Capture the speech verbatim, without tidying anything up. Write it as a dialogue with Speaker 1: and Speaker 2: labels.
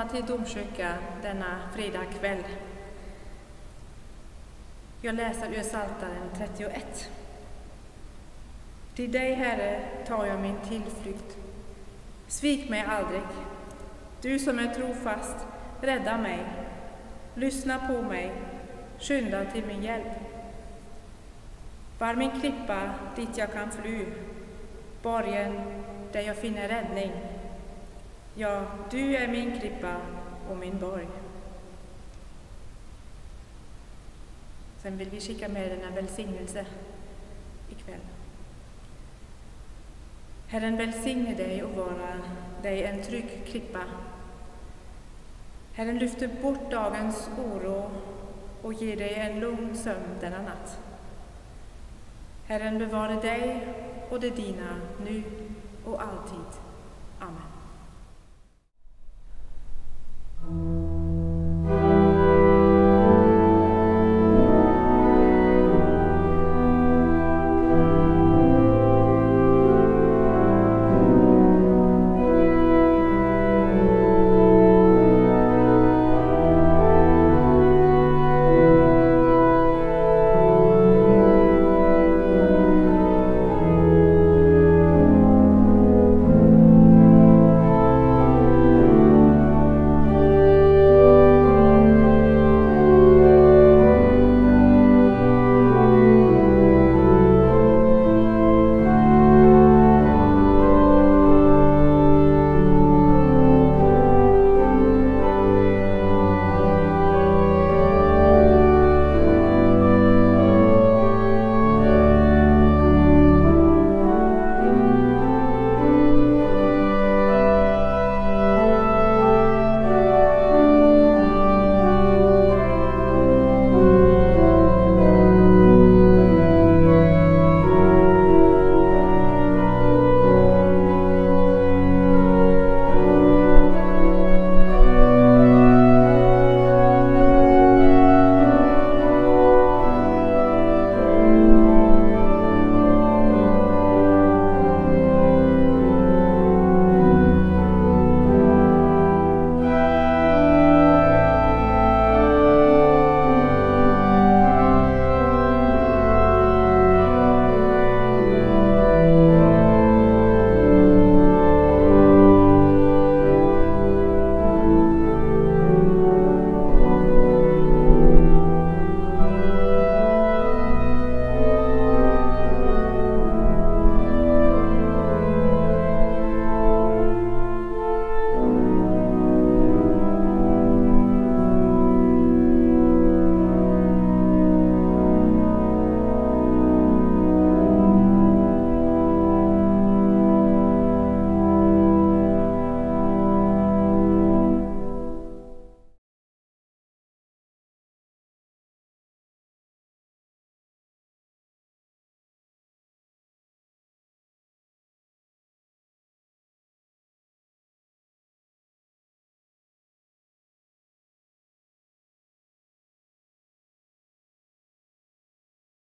Speaker 1: välkomna till domkyrkan denna fredag kväll. Jag läser ur Psaltaren trettioett. Till dig, Herre, tar jag min tillflykt. Svik mig aldrig. Du som är trofast, rädda mig. Lyssna på mig, skynda till min hjälp. Var min klippa dit jag kan fly, borgen där jag finner räddning. Ja, du är min klippa och min borg. Sen vill vi skicka med denna välsignelse ikväll. Herren välsigne dig och vara dig en trygg klippa. Herren lyfter bort dagens oro och ger dig en lugn sömn denna natt. Herren bevare dig och det dina nu och alltid. Amen.